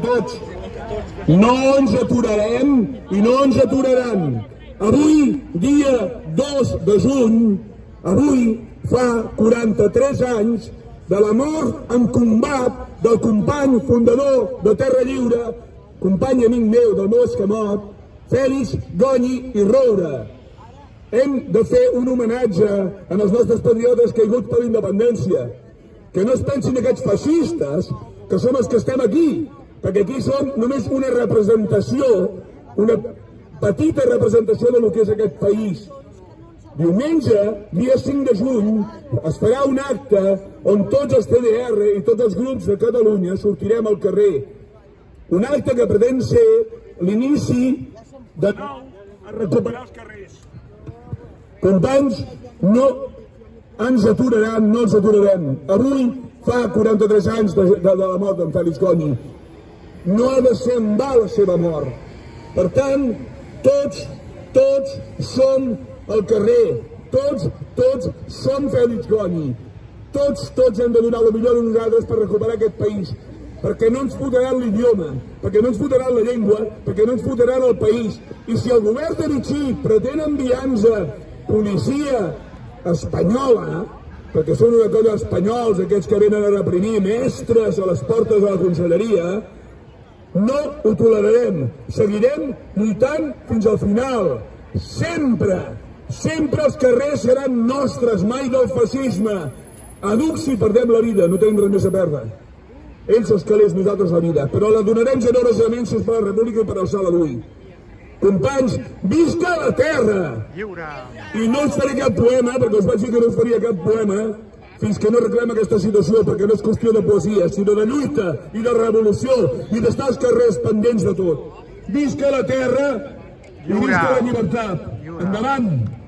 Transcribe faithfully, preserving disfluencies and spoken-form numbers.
Tots. No ens aturarem i no ens aturaran. Avui, dia dos de juny, avui fa quaranta-tres anys de la mort en combat del company fundador de Terra Lliure, company amic meu del meu escamot, Fèlix Gonyi i Roura. Hem de fer un homenatge als nostres patriotes caiguts per la independència. Que no es pensin aquests feixistes, que som els que estem aquí, perquè aquí som només una representació, una petita representació del que és aquest país. Diumenge, dia cinc de juny, es farà un acte on tots els T D R i tots els grups de Catalunya sortirem al carrer. Un acte que pretén ser l'inici de nou a recuperar els carrers. Companys, no ens aturaran, no ens aturarem. Avui fa quaranta-tres anys de, de, de la mort d'en Fèlix Gonyi. No ha de ser en va la seva mort. Per tant, tots, tots som al carrer. Tots, tots som Fèlix Gonyi. Tots, tots hem de donar el millor de nosaltres per recuperar aquest país. Perquè no ens fotran l'idioma, perquè no ens fotran la llengua, perquè no ens fotran el país. I si el govern de Vichy pretén enviar-nos policia espanyola, perquè són una colla espanyols, aquests que venen a reprimir mestres a les portes de la conselleria, no ho tolerarem. Seguirem lluitant fins al final. Sempre, sempre els carrers seran nostres, mai del feixisme. A Duc si perdem la vida, no tenim res més a perdre. Ells els calés, nosaltres la vida, però la donarem generosament per la República i per alçar la d'avui. Companys, visca la terra! I no us faré cap poema, perquè us vaig dir que no us faria cap poema, fins que no arreglem aquesta situació, perquè no és qüestió de poesia, sinó de lluita i de revolució i d'estar als carrers pendents de tot. Visca la terra i visca la llibertat! Endavant!